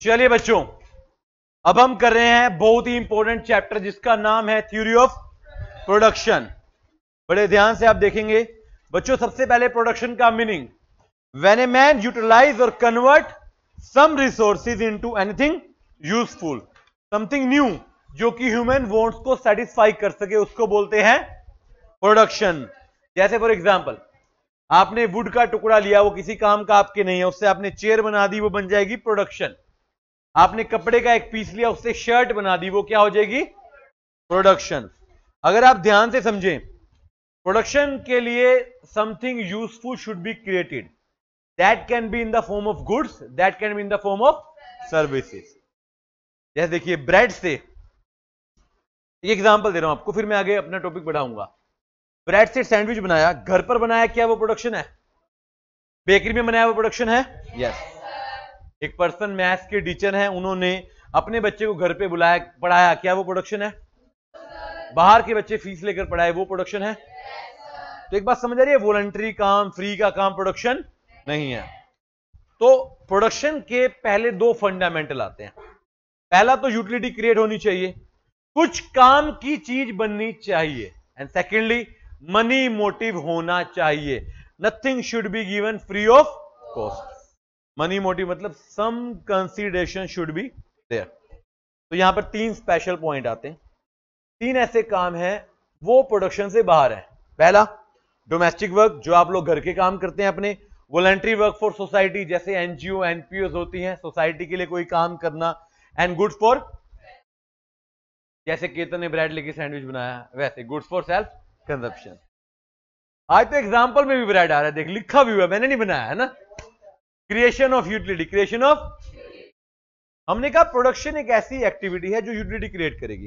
चलिए बच्चों, अब हम कर रहे हैं बहुत ही इंपॉर्टेंट चैप्टर जिसका नाम है थ्योरी ऑफ प्रोडक्शन। बड़े ध्यान से आप देखेंगे बच्चों। सबसे पहले प्रोडक्शन का meaning, when a man utilize और convert some resources into anything useful, something new जो कि ह्यूमन वांट्स को सेटिस्फाई कर सके, उसको बोलते हैं प्रोडक्शन। जैसे फॉर एग्जांपल, आपने वुड का टुकड़ा लिया, वो किसी काम का आपके नहीं है, उससे आपने चेयर बना दी, वो बन जाएगी प्रोडक्शन। आपने कपड़े का एक पीस लिया, उससे शर्ट बना दी, वो क्या हो जाएगी? प्रोडक्शन। अगर आप ध्यान से समझें, प्रोडक्शन के लिए something useful should be created, that can be in the form of goods, that can be in the form of services. जैसे देखिए, ब्रेड से एक एग्जांपल दे रहा हूं आपको, फिर मैं आगे अपना टॉपिक बढ़ाऊंगा। ब्रेड से सैंडविच बनाया, घर पर बनाया, क्या वो प्रोडक्शन है? बेकरी में बनाया, वो प्रोडक्शन है? यस। एक पर्सन मैथ्स के टीचर हैं, उन्होंने अपने बच्चे को घर पे बुलाया, पढ़ाया, क्या वो प्रोडक्शन है? बाहर के बच्चे फीस लेकर पढ़ाए, वो प्रोडक्शन है? तो एक बात समझ आ रही है, वॉलंटरी काम, फ्री का काम प्रोडक्शन नहीं है। तो प्रोडक्शन के पहले दो फंडामेंटल आते हैं। पहला तो यूटिलिटी क्रिएट होनी चाहिए, कुछ काम की चीज बननी चाहिए, एंड सेकेंडली मनी मोटिव होना चाहिए। Nothing should be given free of cost. Money motive मतलब some consideration should be there. तो यहां पर तीन स्पेशल पॉइंट आते हैं। तीन ऐसे काम हैं वो प्रोडक्शन से बाहर है। पहला, डोमेस्टिक वर्क, जो आप लोग घर के काम करते हैं अपने। वॉलंटरी वर्क फॉर सोसाइटी, जैसे एनजीओ एनपीओ होती हैं, सोसाइटी के लिए कोई काम करना। एंड गुड्स फॉर, जैसे केतन ने ब्रेड लेके सैंडविच बनाया, वैसे गुड्स फॉर सेल्फ कंजप्शन। आज तो एग्जाम्पल में भी ब्रेड आ रहा है, देख लिखा भी हुआ, मैंने नहीं बनाया है ना। Creation of utility, creation of, हमने कहा प्रोडक्शन एक ऐसी एक्टिविटी है जो यूटिलिटी क्रिएट करेगी।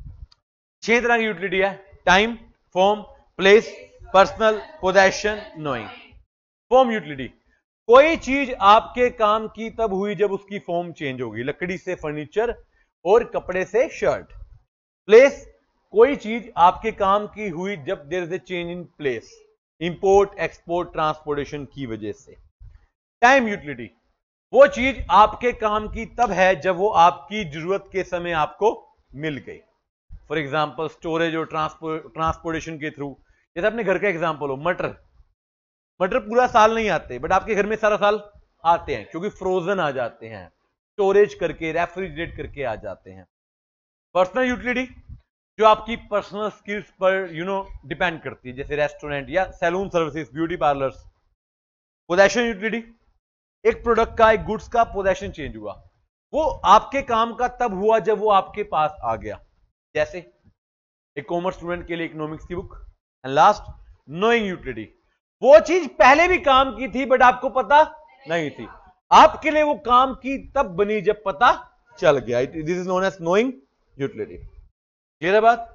6 तरह की यूटिलिटी है: time, form, place, personal, possession, knowing. Form utility, कोई चीज आपके काम की तब हुई जब उसकी फॉर्म चेंज होगी, लकड़ी से फर्नीचर और कपड़े से शर्ट। प्लेस, कोई चीज आपके काम की हुई जब there is a change in place, import export transportation की वजह से। टाइम यूटिलिटी, वो चीज आपके काम की तब है जब वो आपकी जरूरत के समय आपको मिल गई। फॉर एग्जांपल स्टोरेज और ट्रांसपोर्टेशन के थ्रू। जैसे अपने घर का एग्जांपल हो, मटर। मटर पूरा साल नहीं आते, बट आपके घर में सारा साल आते हैं, क्योंकि फ्रोजन आ जाते हैं, स्टोरेज करके रेफ्रिजरेट करके आ जाते हैं। पर्सनल यूटिलिटी, जो आपकी पर्सनल स्किल्स पर डिपेंड करती है, जैसे रेस्टोरेंट या salon services, beauty parlours. Possession utility, एक प्रोडक्ट का, एक गुड्स का पोजेशन चेंज हुआ, वो आपके काम का तब हुआ जब वो आपके पास आ गया। जैसे एक कॉमर्स स्टूडेंट के लिए इकोनॉमिक्स की book. And last, knowing utility, वो चीज पहले भी काम की थी बट आपको पता नहीं थी, आपके लिए वो काम की तब बनी जब पता चल गया। This is known as knowing utility. Clear है बात?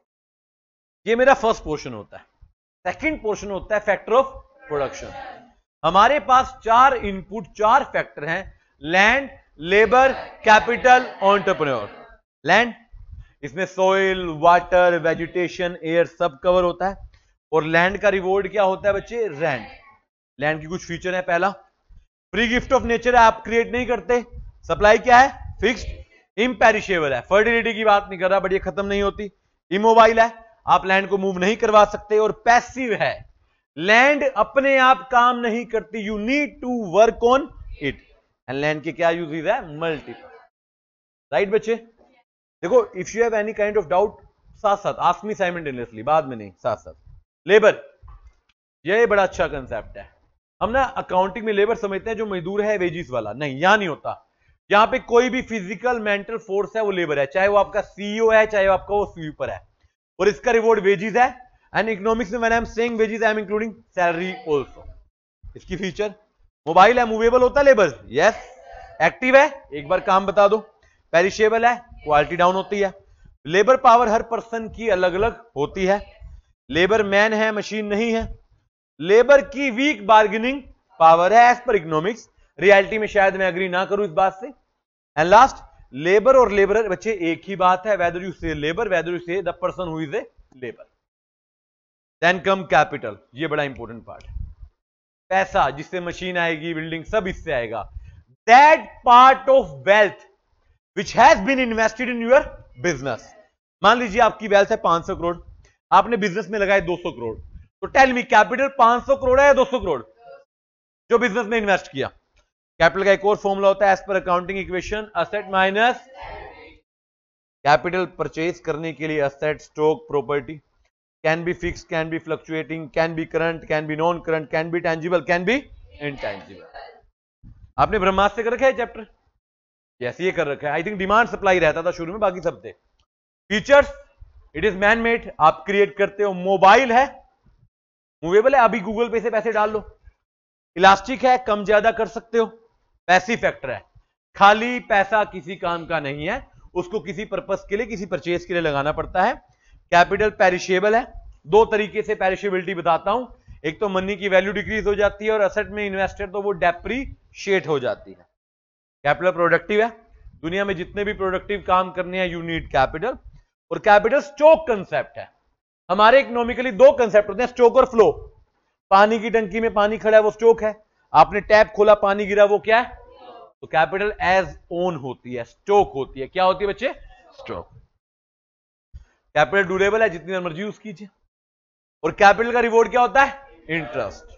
ये मेरा फर्स्ट पोर्शन होता है। सेकंड पोर्शन होता है फैक्टर ऑफ प्रोडक्शन। हमारे पास 4 इनपुट, 4 फैक्टर हैं: land, labour, capital, entrepreneur. Land, इसमें सोइल, वाटर, वेजिटेशन, एयर सब कवर होता है। और लैंड का रिवॉर्ड क्या होता है बच्चे? रेंट। लैंड की कुछ फीचर है। पहला, फ्री गिफ्ट ऑफ नेचर है, आप क्रिएट नहीं करते। सप्लाई क्या है? फिक्स्ड। इम्पेरिशेबल है, फर्टिलिटी की बात नहीं कर रहा, बट ये खत्म नहीं होती। इमोबाइल है, आप लैंड को मूव नहीं करवा सकते। और पैसिव है, लैंड अपने आप काम नहीं करती, you need to work on it. And land के क्या यूजेस है? मल्टीपल। राइट बच्चे? देखो, if you have any kind of doubt, साथ साथ आस्क मी साइमल्टेनियसली, बाद में नहीं, साथ साथ। लेबर, यह बड़ा अच्छा कंसेप्ट है। हम ना अकाउंटिंग में लेबर समझते हैं जो मजदूर है, वेजिस वाला। नहीं, यहां नहीं होता। यहां पे कोई भी फिजिकल मेंटल फोर्स है वो लेबर है, चाहे वो आपका सीईओ है, चाहे वो आपका वो स्वीपर है, और इसका रिवॉर्ड वेजिस है। एंड इकोनॉमिक्स में when I am saying wages, I am including salary also. इसकी फीचर, मोबाइल है, मूवेबल होता है लेबर, यस। एक्टिव है, एक बार काम बता दो। पेरिशेबल है, क्वालिटी डाउन होती है। लेबर पावर हर पर्सन की अलग अलग होती है। लेबर मैन है, मशीन नहीं है। लेबर की वीक बार्गेनिंग पावर है एज पर इकोनॉमिक्स। रियलिटी में शायद मैं एग्री ना करूं इस बात से। एंड लास्ट, लेबर और लेबरर बच्चे एक ही बात है, whether you say labour, whether you say the person who is a labour. Then come capital, ये बड़ा इंपॉर्टेंट पार्ट है। पैसा, जिससे मशीन आएगी, बिल्डिंग, सब इससे आएगा। That part of wealth which has been invested in your business. मान लीजिए आपकी वेल्थ है 500 करोड़, आपने बिजनेस में लगाए 200 करोड़, तो टेल मी कैपिटल 500 करोड़ है या 200 करोड़ जो बिजनेस में इन्वेस्ट किया? कैपिटल का एक और फॉर्मूला होता है as per accounting equation, asset minus capital. Purchase करने के लिए asset, stock, property can be fix, can be fluctuating, can be current, can be non current, can be tangible, can be intangible. आपने ब्रह्मास्त्र से कर रखा है चैप्टर? जैसे ये कर रखा है। आई थिंक डिमांड सप्लाई रहता था शुरू में, बाकी सब थे। Features, it is man made, आप क्रिएट करते हो। मोबाइल है, मूवेबल है, अभी गूगल पे से पैसे डाल लो। इलास्टिक है, कम ज्यादा कर सकते हो। पैसिव फैक्टर है, खाली पैसा किसी काम का नहीं है, उसको किसी पर्पस के लिए, किसी परचेज के लिए लगाना पड़ता है। कैपिटल पेरिशेबल है, दो तरीके से पेरिशेबिलिटी बताता हूं। एक तो मनी की वैल्यू डिक्रीज हो जाती है और असेट में इन्वेस्टेड तो वो डेप्रीशिएट हो जाती है। कैपिटल प्रोडक्टिव है, दुनिया में जितने भी प्रोडक्टिव काम करने हैं यू नीड कैपिटल। और कैपिटल स्टॉक कंसेप्ट है। हमारे इकोनॉमिकली दो कंसेप्ट होते हैं, स्टॉक और फ्लो। पानी की टंकी में पानी खड़ा है वो स्टॉक है, आपने टैप खोला पानी गिरा वो क्या है? तो कैपिटल एज ओन होती है, स्टॉक होती है। क्या होती है बच्चे? स्टॉक। कैपिटल ड्यूरेबल है, जितनी देर मर्जी यूज कीजिए। और कैपिटल का रिवॉर्ड क्या होता है? इंटरेस्ट।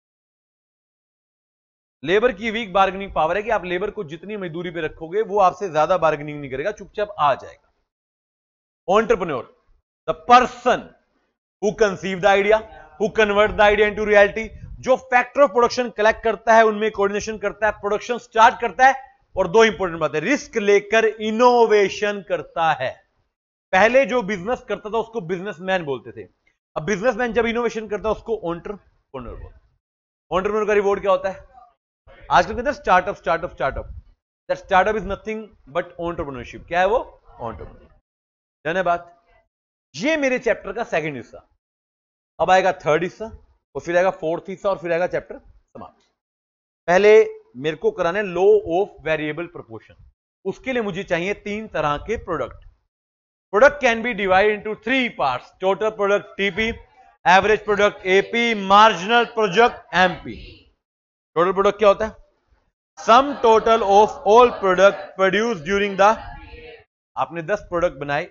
लेबर की वीक बार्गेनिंग पावर है कि आप लेबर को जितनी मजदूरी पे रखोगे वो आपसे ज्यादा बार्गेनिंग नहीं करेगा, चुपचाप आ जाएगा। Entrepreneur, the person who conceive the idea, who convert the idea into reality, जो फैक्टर ऑफ प्रोडक्शन कलेक्ट करता है, उनमें कोऑर्डिनेशन करता है, प्रोडक्शन स्टार्ट करता है। और दो इंपॉर्टेंट बातें, रिस्क लेकर इनोवेशन करता है। पहले जो बिजनेस करता था उसको बिजनेसमैन बोलते थे, अब बिजनेसमैन जब इनोवेशन करता है उसको एंटरप्रेन्योर बोलते हैं। एंटरप्रेन्योर का रिवॉर्ड क्या होता है? आजकल कहते हैं startup startup startup. That startup is nothing but entrepreneurship. क्या है वो? एंटरप्रेन्योर। डन है बात? ये मेरे चैप्टर का सेकंड हिस्सा। अब आएगा थर्ड हिस्सा और फिर आएगा फोर्थ हिस्सा और फिर आएगा चैप्टर समाप्त। पहले मेरे को कराने लॉ ऑफ वेरिएबल प्रोपोर्शन। उसके लिए मुझे चाहिए तीन तरह के product. Product can be divide into three parts, total product TP, average product AP, marginal product MP. Total product क्या होता है? Sum total of all product produce during the, आपने 10 प्रोडक्ट बनाए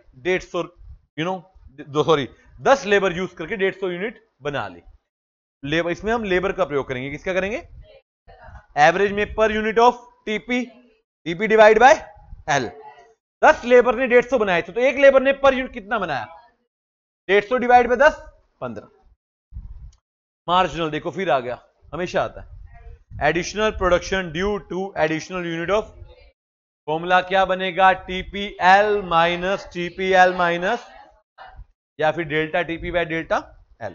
150 10 लेबर यूज करके 150 यूनिट बना ली। Labour, इसमें हम labour का प्रयोग करेंगे। किसका करेंगे? एवरेज में per unit of TP, TP divide by L. 10 labour ने 150 बनाए थे, तो एक लेबर ने पर यूनिट कितना बनाया? 150 डिवाइड बाय 10, 15। मार्जिनल देखो फिर आ गया, हमेशा आता है। Additional production due to additional unit of, formula क्या बनेगा? टीपीएल माइनस टीपीएल माइनस, या फिर delta TP by delta L.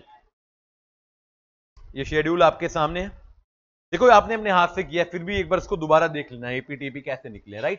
ये शेड्यूल आपके सामने है, देखो आपने अपने हाथ से किया, फिर भी एक बार इसको दोबारा देख लेना एपीटीपी कैसे निकले, राइट।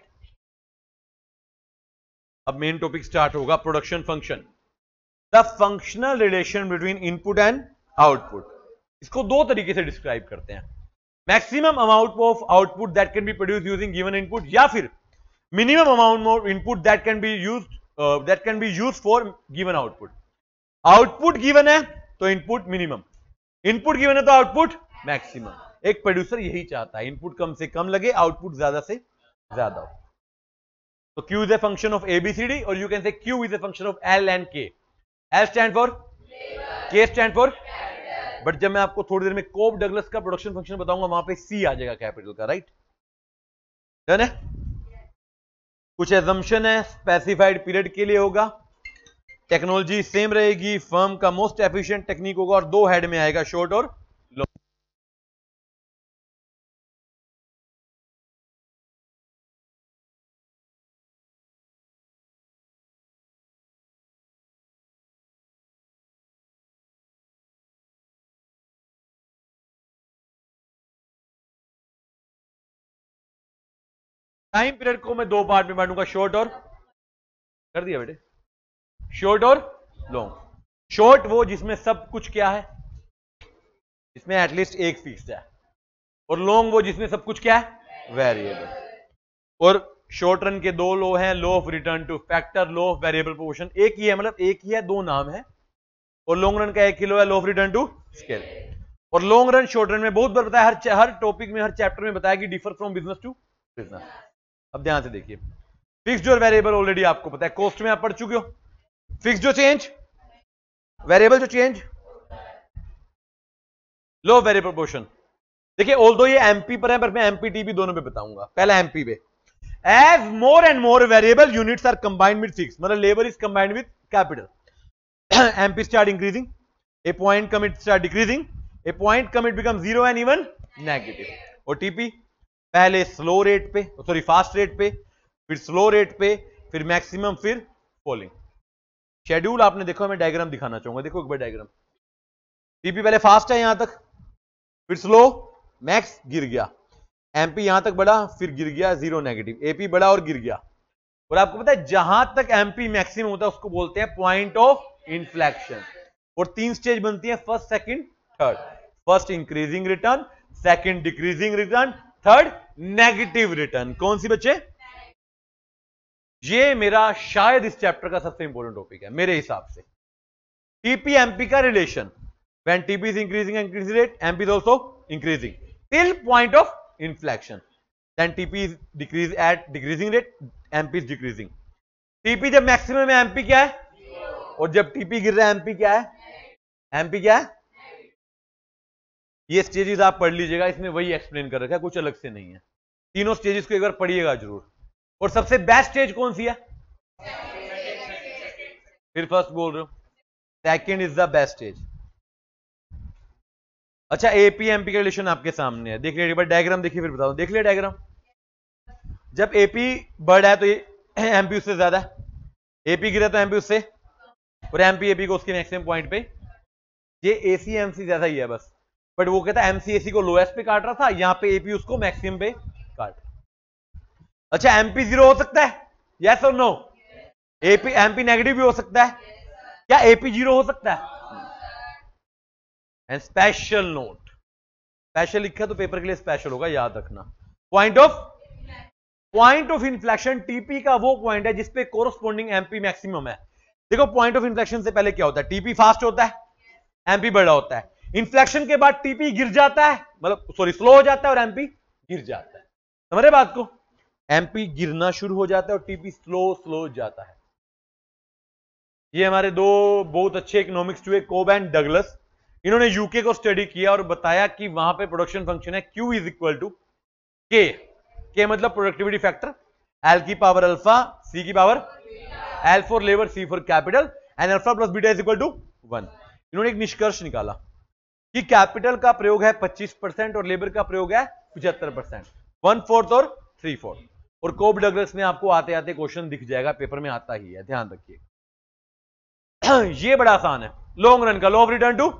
अब मेन टॉपिक स्टार्ट होगा, production function. The functional relation between input and output. इसको दो तरीके से डिस्क्राइब करते हैं, maximum amount of output that can be produce using given input, या फिर minimum amount of input that can be used for given output. Output given है तो इनपुट मिनिमम, इनपुट गिवन है तो आउटपुट मैक्सिमम। एक producer यही चाहता है, इनपुट कम से कम लगे, आउटपुट ज्यादा से ज्यादा हो। तो Q is a function of ABCD, or you can say Q is a function of L and K. L stand for, K stand for, but जब मैं आपको थोड़ी देर में कोब डगलस का प्रोडक्शन फंक्शन बताऊंगा वहां पे C आ जाएगा कैपिटल का, राइट। डन है? कुछ एजम्पशन है, स्पेसिफाइड पीरियड के लिए होगा, टेक्नोलॉजी सेम रहेगी, फर्म का मोस्ट एफिशिएंट टेक्निक होगा, और दो हेड में आएगा, शॉर्ट और लॉन्ग। टाइम पीरियड को मैं दो पार्ट में बांटूंगा, शॉर्ट और, कर दिया बेटे, शॉर्ट और लॉन्ग। शॉर्ट वो जिसमें सब कुछ क्या है, इसमें एटलीस्ट एक फिक्स्ड है, और लॉन्ग वो जिसमें सब कुछ क्या है, वेरिएबल। और शॉर्ट रन के दो लॉ हैं, law of return to factor, law of variable proportion. एक ही है, मतलब एक ही है, दो नाम है। और लॉन्ग रन का एक ही लॉ है, law of return to scale. और लॉन्ग रन शॉर्ट रन में बहुत बार बताया, हर टॉपिक में, हर चैप्टर में बताया कि differ from business to business. अब ध्यान से देखिए, फिक्स्ड और वेरिएबल ऑलरेडी आपको पता है, कॉस्ट में आप पढ़ चुके हो। फिक्स्ड जो चेंज, वेरिएबल जो चेंज, लो वेरिएबल प्रोपोर्शन। देखिए ऑल्दो ये एमपी पर है, पर मैं एमपीटी भी दोनों पे बताऊंगा। पहला एमपी पे, as more and more variable units are combined with fix, मतलब labour is combined with capital, MP start increasing, a point come it start decreasing, a point come it become zero and even negative. और TP पहले slow rate पे, sorry fast rate पे, फिर slow rate पे, फिर maximum, फिर falling. Schedule आपने देखो, मैं डायग्राम दिखाना चाहूंगा, देखो एक बार डायग्राम। टीपी पहले फास्ट है यहां तक, फिर स्लो, मैक्स गिर गया, एमपी यहां तक बढ़ा, फिर गिर गया जीरो नेगेटिव, एपी बढ़ा और गिर गया। और आपको पता है जहां तक एमपी मैक्सिमम होता है उसको बोलते हैं पॉइंट ऑफ इन्फ्लेक्शन। और 3 स्टेज बनती है, first, second, third. First increasing return, second decreasing return, third negative return. कौन सी बच्चे? ये मेरा शायद इस चैप्टर का सबसे इंपॉर्टेंट टॉपिक है मेरे हिसाब से। टीपी एमपी का relation, when TP is increasing increasing rate, MP is also increasing till point of inflection, then TP is decrease at decreasing rate, MP is decreasing. TP जब maximum है MP क्या है, और जब टीपी गिर रहा है एमपी क्या है, एमपी क्या है। ये स्टेजेस आप पढ़ लीजिएगा, इसमें वही एक्सप्लेन कर रखा है, कुछ अलग से नहीं है। तीनों स्टेजेस को एक बार पढ़िएगा जरूर। और सबसे बेस्ट स्टेज कौन सी है? फिर फर्स्ट बोल रहे हो, second is the best stage. अच्छा, एपी एमपी का रिलेशन आपके सामने है, देख लिया एक बार डायग्राम देखिए, फिर बताओ। देख लिया डायग्राम, जब एपी बढ़ है तो ये एमपी उससे ज्यादा है, एपी गिरा तो एमपी उससे, और एमपी एपी को उसके मैक्सिमम पॉइंट पे। ये एसी एमसी ज्यादा ही है बस, बट वो कहता है एमसी एसी को लोएस्ट पे काट रहा था, यहां पे एपी उसको मैक्सिमम पे काट। अच्छा, एमपी जीरो हो सकता है, यस और नो? एपी एमपी नेगेटिव भी हो सकता है, क्या एपी जीरो हो सकता है? एंड स्पेशल नोट, स्पेशल लिखा तो पेपर के लिए स्पेशल होगा, याद रखना। पॉइंट ऑफ इन्फ्लेक्शन, टीपी का वो पॉइंट है जिसपे कोरोस्पोंडिंग एमपी मैक्सिमम है। देखो पॉइंट ऑफ इन्फ्लेक्शन से पहले क्या होता है, टीपी फास्ट होता है, एमपी बड़ा होता है। इन्फ्लेक्शन के बाद टीपी गिर जाता है, मतलब सॉरी स्लो हो जाता है, और एमपी गिर जाता है। समझ रहे बात को? एमपी गिरना शुरू हो जाता है और टीपी स्लो जाता है। ये हमारे दो बहुत अच्छे इकोनॉमिक्स हुए, कोब एंड डगलस। इन्होंने यूके को स्टडी किया और बताया कि वहां पे प्रोडक्शन फंक्शन है Q is equal to K मतलब प्रोडक्टिविटी फैक्टर, एल की पावर अल्फा, सी की power, L for labour, C for capital, and alpha plus beta is equal to 1। इन्होंने एक निष्कर्ष निकाला कि कैपिटल का प्रयोग है 25% और लेबर का प्रयोग है 75%, 1/4 और 3/4। और कोब डगलस में आपको आते आते क्वेश्चन दिख जाएगा, पेपर में आता ही है, ध्यान रखिए। ये बड़ा आसान है, लॉन्ग रन का लॉ ऑफ रिटर्न टू,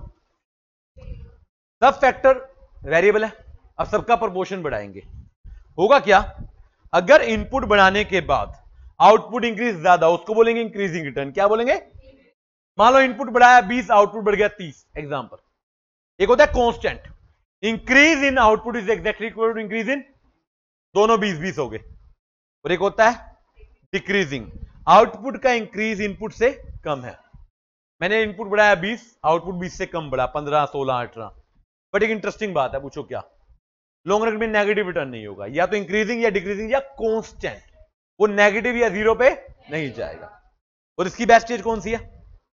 सब फैक्टर वेरिएबल है, अब सबका प्रोपोर्शन बढ़ाएंगे। होगा क्या, अगर इनपुट बढ़ाने के बाद आउटपुट इंक्रीज ज्यादा, उसको बोलेंगे इंक्रीजिंग रिटर्न। क्या बोलेंगे? मान लो इनपुट बढ़ाया 20, आउटपुट बढ़ गया 30, एग्जांपल। एक होता है constant, increase in output is exactly equal to increase in, दोनों 20-20 हो गए। और एक होता है डिक्रीजिंग, आउटपुट का इंक्रीज इनपुट से कम है। मैंने इनपुट बढ़ाया 20, आउटपुट 20 से कम बढ़ा, 15, 16, 18। बट एक इंटरेस्टिंग बात है, पूछो क्या? लॉन्ग रन में नेगेटिव रिटर्न नहीं होगा, या तो इंक्रीजिंग या डिक्रीजिंग या कांस्टेंट, वो नेगेटिव या जीरो पे नहीं जाएगा। और इसकी बेस्ट स्टेज कौन सी है?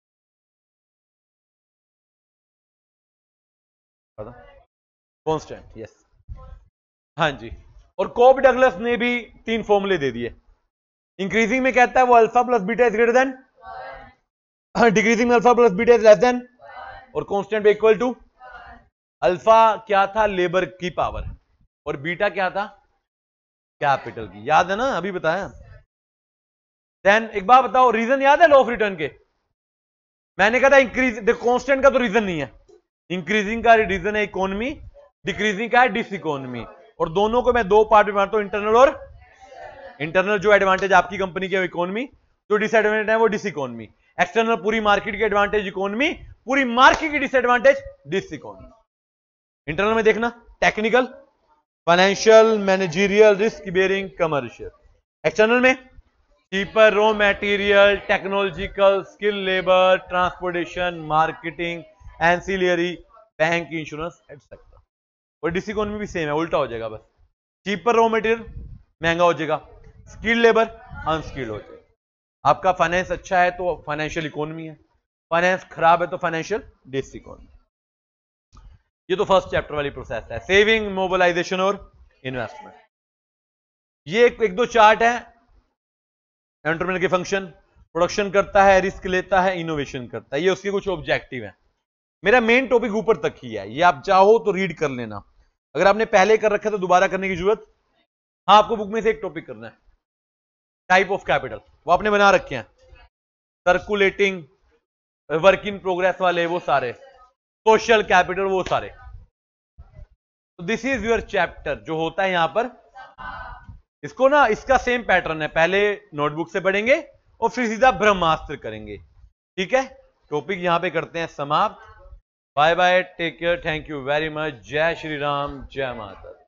कांस्टेंट, यस, हाँ जी। और कोब डगलस ने भी 3 फॉर्मूले दे दिए। इंक्रीजिंग में कहता है वो alpha plus beta is greater than, decreasing में alpha plus beta is less than, और कांस्टेंट पे इक्वल टू। अल्फा क्या था? लेबर की पावर, और बीटा क्या था? कैपिटल की। याद है ना, अभी बताया। देन एक बात बताओ, रीजन याद है लॉ ऑफ रिटर्न के? मैंने कहा था इंक्रीज, देखो कांस्टेंट का तो रीजन नहीं है, इंक्रीजिंग का रीजन है इकोनॉमी, डिक्रीजिंग का है डिस इकोनॉमी। और दोनों को मैं 2 पार्ट में बांटता हूं, इंटरनल और इंटरनल जो एडवांटेज आपकी कंपनी के इकोनॉमी, जो डिसएडवांटेज है वो डिस इकोनॉमी। एक्सटर्नल पूरी मार्केट की एडवांटेज इकोनॉमी, पूरी मार्केट की डिसएडवांटेज डिस इकोनॉमी। इंटरनल में देखना technical, financial, managerial, risk bearing, commercial. External में cheaper raw material, technological, skill labour, transportation, marketing, ancillary, bank, insurance etcetera. और डिस इकोनॉमी भी same है, उल्टा हो जाएगा बस। चीपर रॉ मटेरियल, महंगा हो जाएगा, स्किल्ड लेबर अनस्किल्ड हो जाएगा। आपका फाइनेंस अच्छा है तो फाइनेंशियल इकोनॉमी है, फाइनेंस खराब है तो फाइनेंशियल डिस इकोनॉमी। ये तो फर्स्ट चैप्टर वाली प्रोसेस है, सेविंग, मोबिलाइजेशन और इन्वेस्टमेंट। ये एक दो चार्ट है एंटरप्रेन्योर के फंक्शन, प्रोडक्शन करता है, रिस्क लेता है, इनोवेशन करता है, ये उसके कुछ ऑब्जेक्टिव हैं। मेरा मेन टॉपिक ऊपर तक ही है, ये आप चाहो तो रीड कर लेना, अगर आपने पहले कर रखा है तो दोबारा करने की जरूरत। हाँ, आपको बुक में से एक टॉपिक करना है, टाइप ऑफ कैपिटल, वो आपने बना रखे हैं, सर्कुलेटिंग, वर्क इन प्रोग्रेस वाले वो सारे, सोशल कैपिटल वो सारे। तो दिस इज योर चैप्टर जो होता है यहां पर। इसको ना, इसका सेम पैटर्न है, पहले नोटबुक से पढ़ेंगे और फिर सीधा ब्रह्मास्त्र करेंगे, ठीक है। टॉपिक यहां पे करते हैं समाप्त। Bye bye, take care, thank you very much, जय श्री राम, जय माता।